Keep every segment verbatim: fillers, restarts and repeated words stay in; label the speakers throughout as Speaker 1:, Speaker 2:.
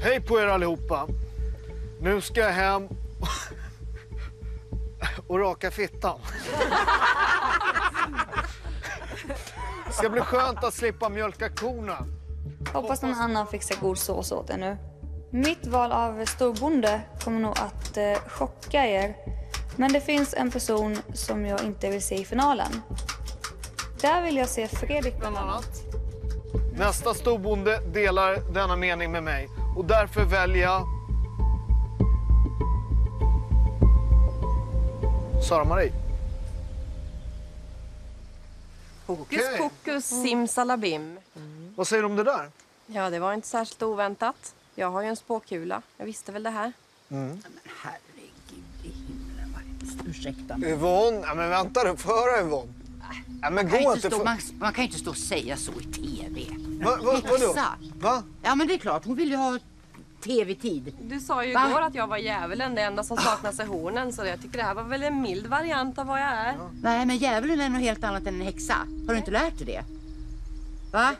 Speaker 1: Hej på er allihopa. Nu ska jag hem och raka fittan. Det ska bli skönt att slippa mjölka korna.
Speaker 2: Hoppas någon annan fixar god sås åt er nu. Mitt val av storbonde kommer nog att eh, chocka er. Men det finns en person som jag inte vill se i finalen. Där vill jag se Fredrik bland annat.
Speaker 1: Nästa storbonde delar denna mening med mig. Och därför väljer jag Sara-Marie.
Speaker 3: Hokus
Speaker 1: Okej.
Speaker 3: pokus simsalabim.
Speaker 1: Vad säger du om det där?
Speaker 3: Ja, det var inte särskilt oväntat. Jag har ju en spåkula. Jag visste väl det här.
Speaker 4: Men herregud i himlen, vad... Ursäkta.
Speaker 1: Yvonne, ja, men vänta du, få höra Yvonne. Ja, men
Speaker 4: Man kan,
Speaker 1: gå
Speaker 4: inte
Speaker 1: inte
Speaker 4: stå,
Speaker 1: för...
Speaker 4: man, man kan inte stå och säga så i tv.
Speaker 1: Va, va, vadå?
Speaker 4: Häxa.
Speaker 1: Va?
Speaker 4: Ja, men det är klart. Hon vill ju ha tv-tid.
Speaker 3: Du sa ju
Speaker 4: Va?
Speaker 3: igår att jag var djävulen, det enda som saknas är hornen. Så jag tycker det här var väl en mild variant av vad jag är.
Speaker 4: Nej, men djävulen är något helt annat än en häxa. Har du inte lärt dig det? Va?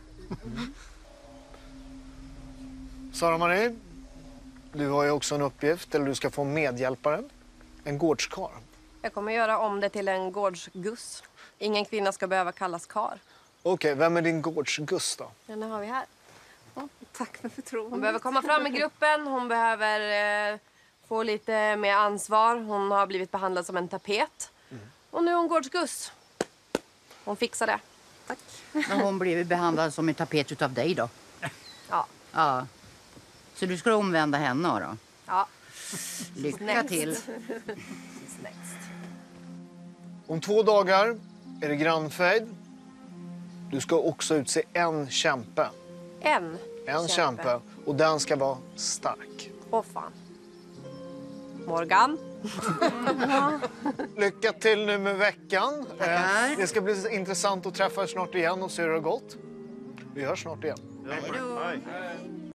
Speaker 1: Sara-Marie, du har ju också en uppgift, eller du ska få en medhjälpare. En gårdskarl.
Speaker 3: Jag kommer göra om det till en gårdsguss. Ingen kvinna ska behöva kallas kar.
Speaker 1: Okej, vem är din gårdsguss då?
Speaker 3: Den har vi här. Ja, tack för förtroendet. Hon behöver komma fram i gruppen. Hon behöver eh, få lite mer ansvar. Hon har blivit behandlad som en tapet. Mm. Och nu är hon gårdsguss. Hon fixar det. Tack.
Speaker 4: Men hon blev behandlad som en tapet utav dig då?
Speaker 3: Ja.
Speaker 4: Ja. Så du ska omvända henne då?
Speaker 3: Ja.
Speaker 4: Lycka
Speaker 3: Next.
Speaker 4: till.
Speaker 3: Next.
Speaker 1: Om två dagar är det grannfejd. Du ska också utse en kämpe.
Speaker 3: En,
Speaker 1: En kämpe. Och den ska vara stark.
Speaker 3: Åh fan. Morgan.
Speaker 1: Lycka till nu med veckan.
Speaker 4: Tackar.
Speaker 1: Eh, Det ska bli intressant att träffa er snart igen och se hur det har gått. Vi hörs snart igen.
Speaker 4: Hej då.